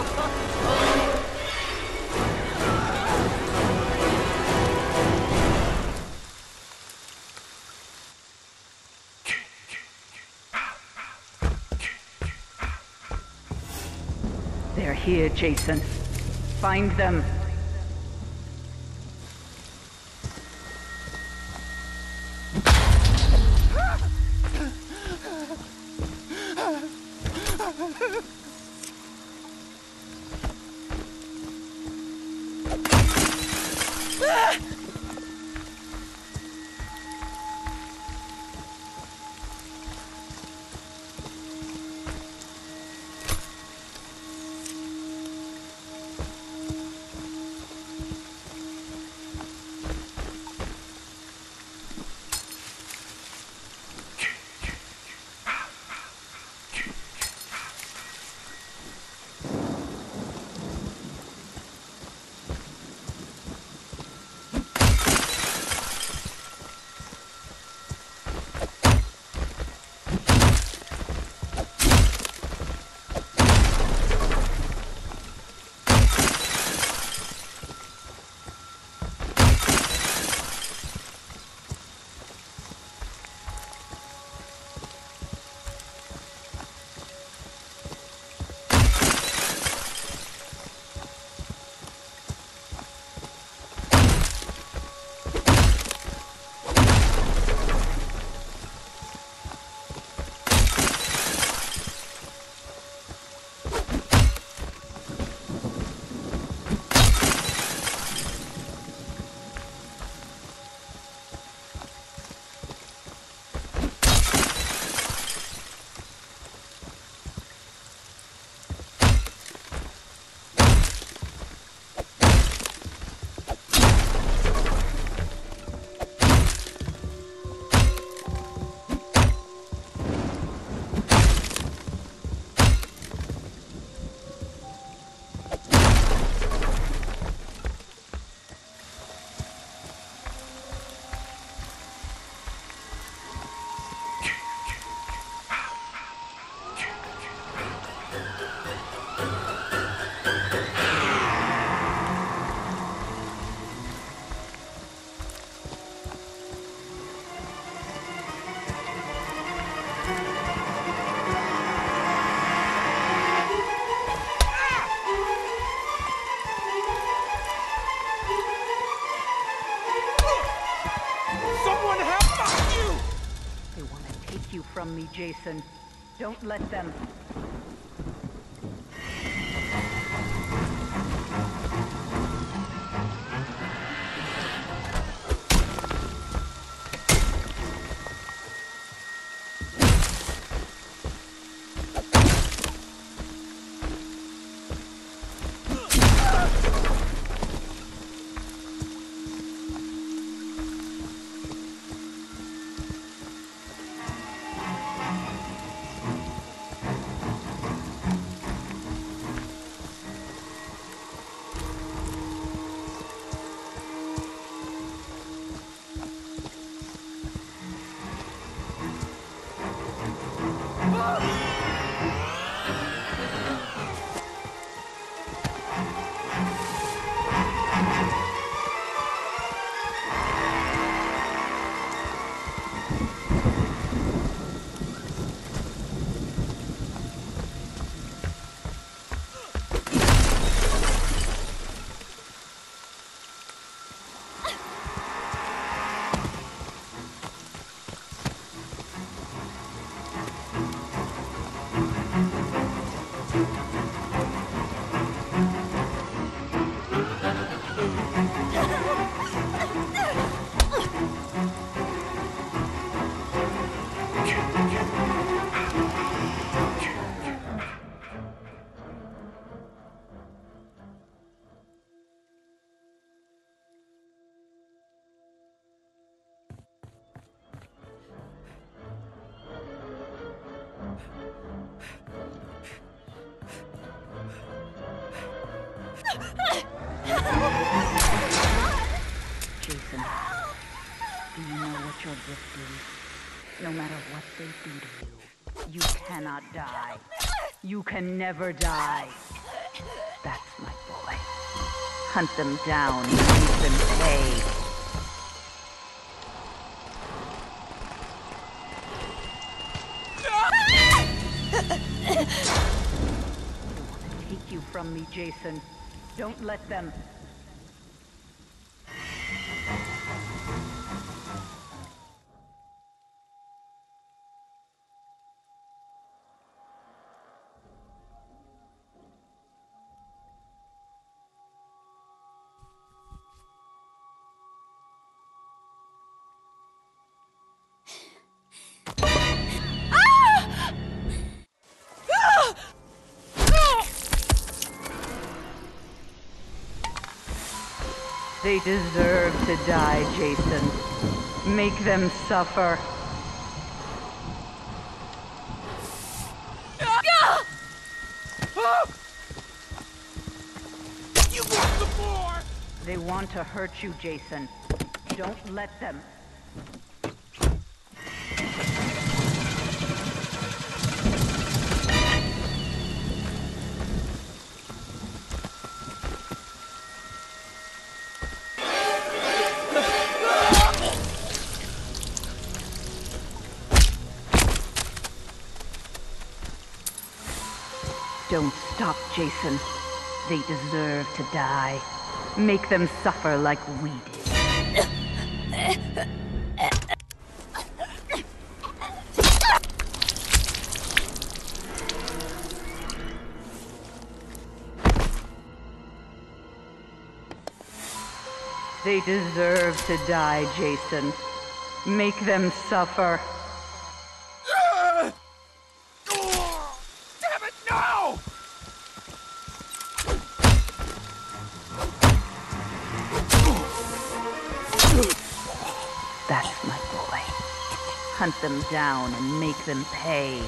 They're here, Jason. Find them. From me, Jason. Don't let them. Jason, do you know what your gift is? No matter what they do to you, you cannot die. You can never die. That's my boy. Hunt them down and make them pay. They want to take you from me, Jason. Don't let them. They deserve to die, Jason. Make them suffer. You want some more? They want to hurt you, Jason. Don't let them. Don't stop, Jason. They deserve to die. Make them suffer like we did. They deserve to die, Jason. Make them suffer. Damn it, no! That's my boy. Hunt them down and make them pay.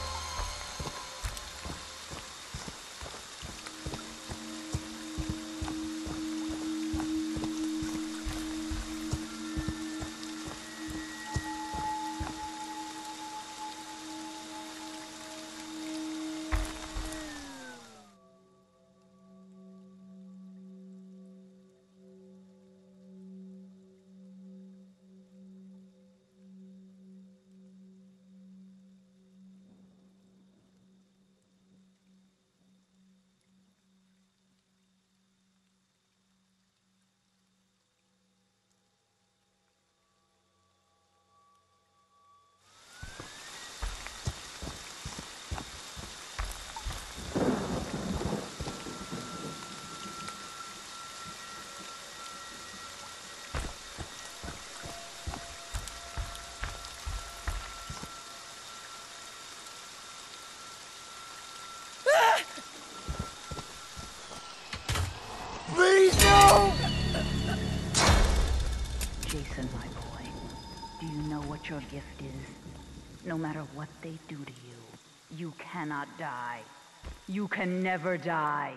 Please, no! Jason, my boy, do you know what your gift is? No matter what they do to you, you cannot die. You can never die.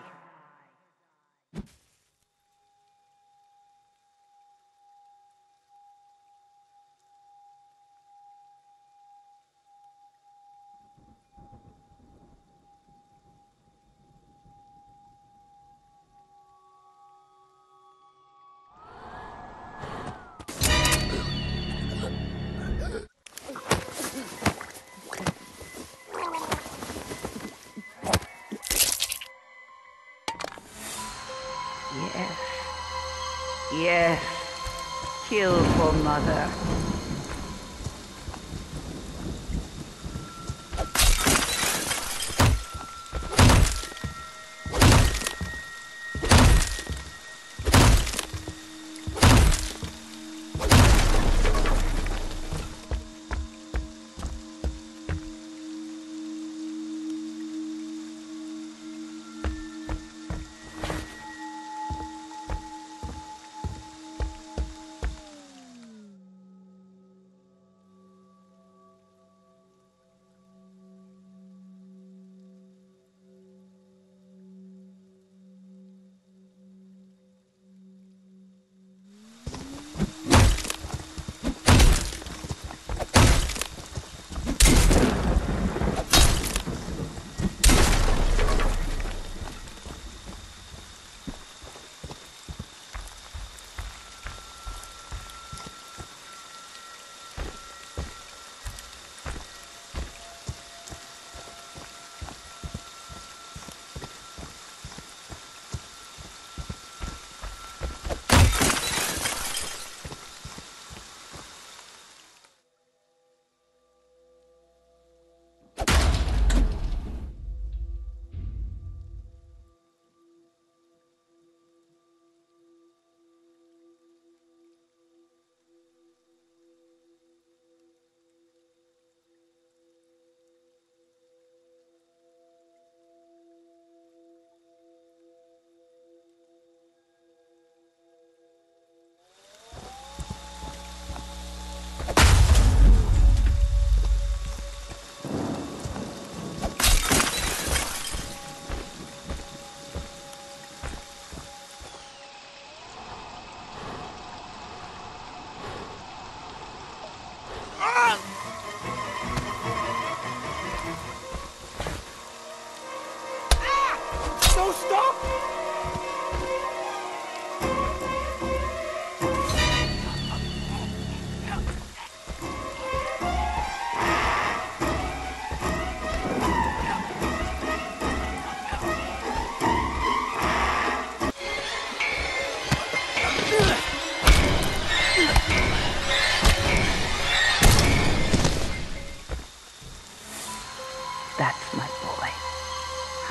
Yes. Yes. Kill for Mother.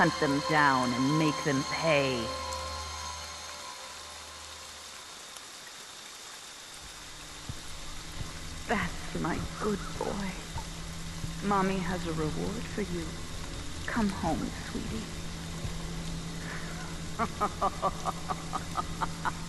hunt them down and make them pay. That's my good boy. Mommy has a reward for you. Come home, sweetie.